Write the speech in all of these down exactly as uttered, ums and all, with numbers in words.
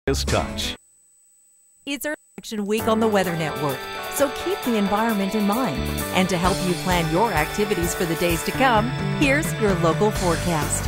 This touch. It's Earth Action Week on the Weather Network, so keep the environment in mind. And to help you plan your activities for the days to come, here's your local forecast.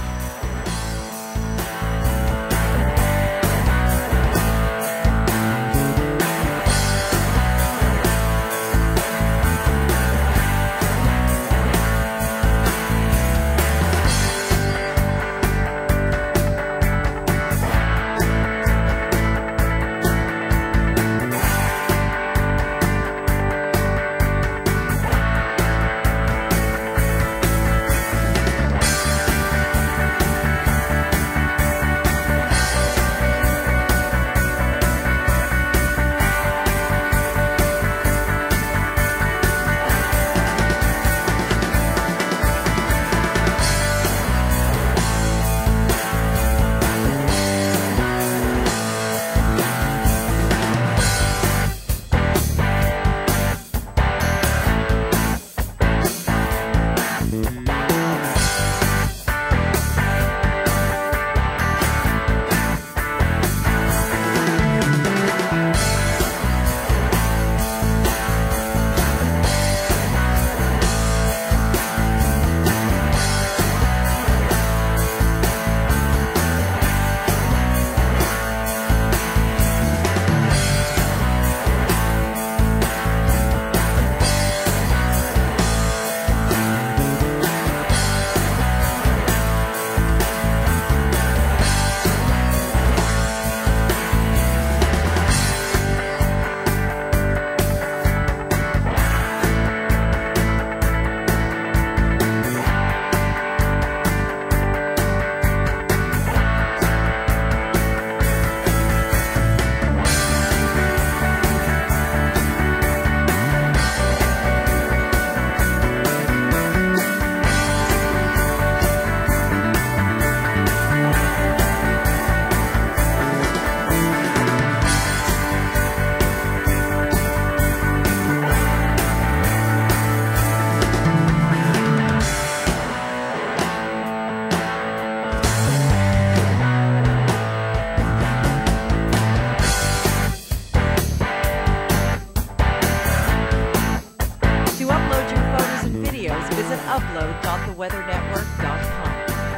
Visit upload dot the weather network dot com.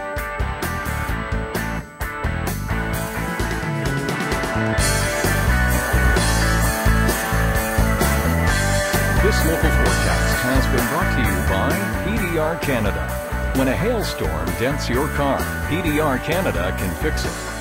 This local forecast has been brought to you by P D R Canada. When a hailstorm dents your car, P D R Canada can fix it.